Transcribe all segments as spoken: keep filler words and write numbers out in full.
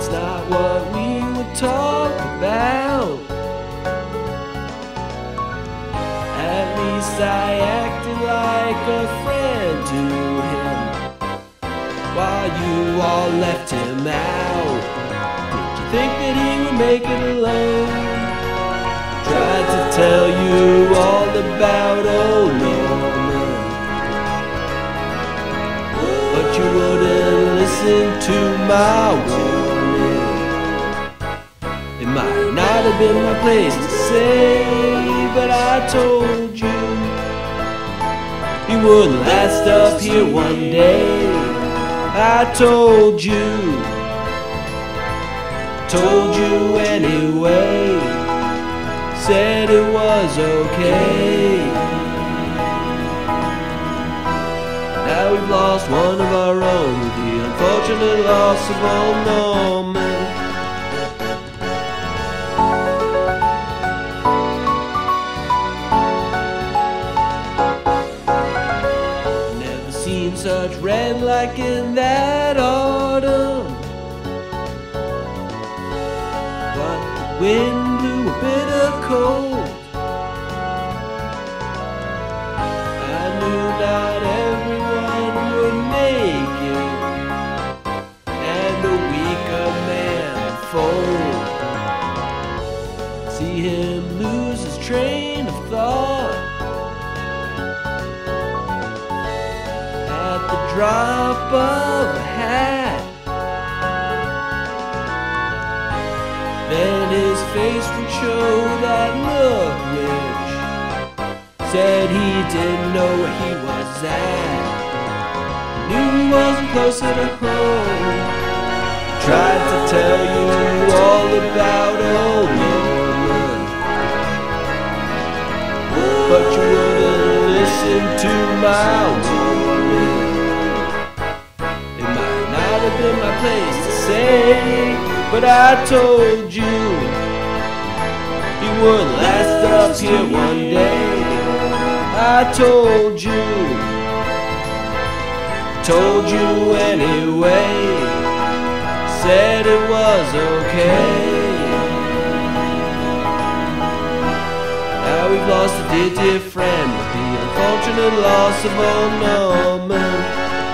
It's not what we would talk about. At least I acted like a friend to him while you all left him out. Did you think that he would make it alone? Tried to tell you all about old Norman, but you wouldn't listen to my warning. It might not have been my place to say, but I told you he wouldn't last up here one day. I told you, told you anyway, said it was okay. Now we've lost one of our own with the unfortunate loss of old Norman. Never seen such red like in that autumn. But the wind blew a bitter cold. I knew not everyone would make it, and a weaker man fold. See him lose his train of thought at the drop of a hat. Then his face would show that look which said he didn't know where he was at. Knew he wasn't closer to home. Tried to tell you all about old Norman, but you wouldn't listen to my warning. It might not have been my place to say, but I told you he wouldn't last up here one day. I told you, told you anyway, said it was okay. Now we've lost a dear, dear friend with the unfortunate loss of old Norman.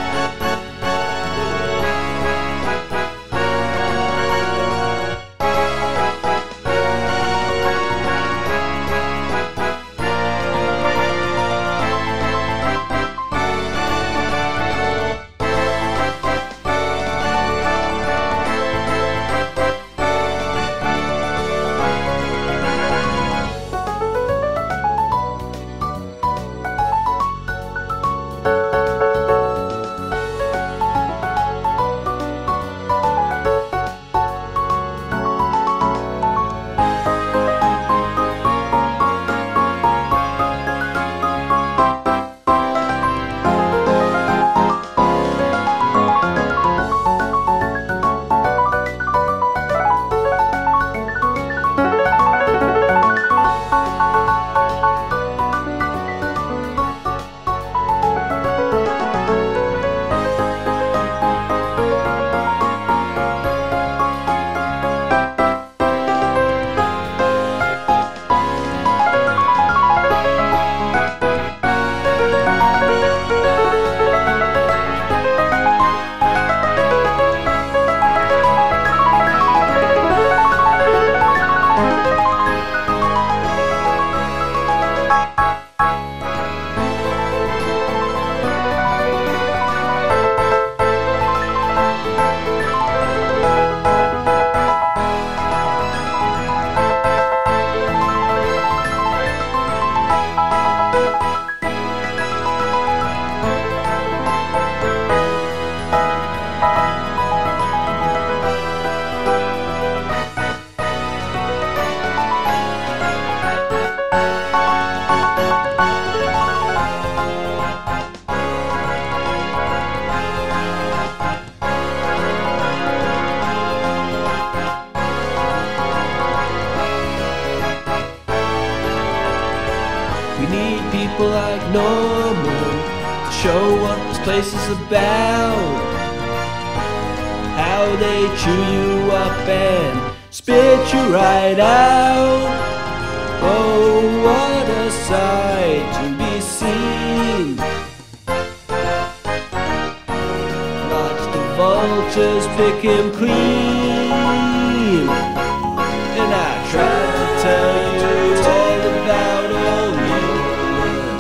We need people like Norman to show what this place is about, how how they chew you up and spit you right out. Oh, what a sight to be seen. Watch the vultures pick him clean. And I tried to tell you all about old England,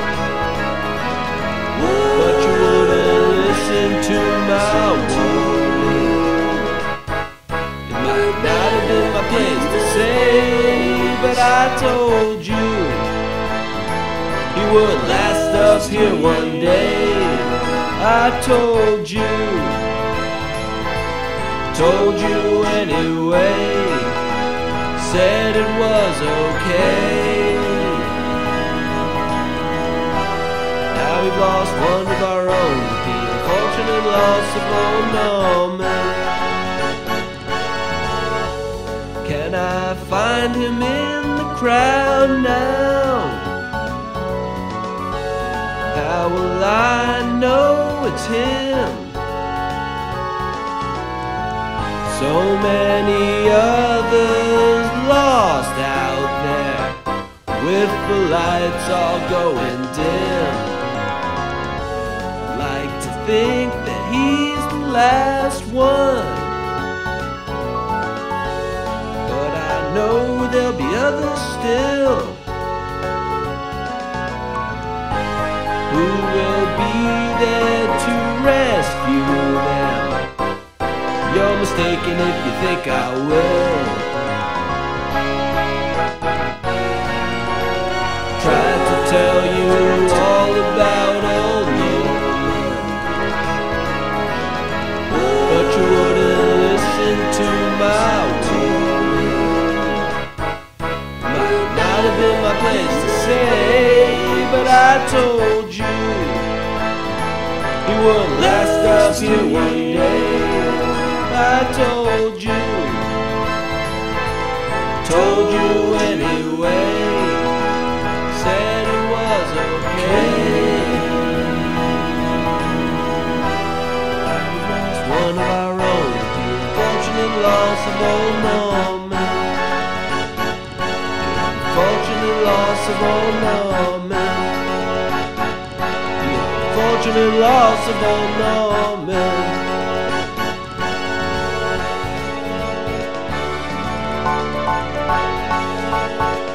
but you wouldn't listen to my warning. It might not have been my place to say, but I told you he would last up here one day. I told you, told you anyway, said it was okay. Now we've lost one of our own, the unfortunate loss of old Norman. Can I find him in the crowd now? How will I know it's him? So many others lost out there, with the lights all going dim. Like to think that he's the last one, but I know there'll be others still who will be there to rescue them. You're mistaken if you think I will. Tried to tell you all about old England, but you wouldn't listen to my warning. Might not have been my place to say, but I told you he wouldn't last up here one day. I told you, told you anyway, said it was okay. We lost one of our own, the unfortunate loss of old Norman. The unfortunate loss of old Norman. The unfortunate loss of old Norman. Thank you.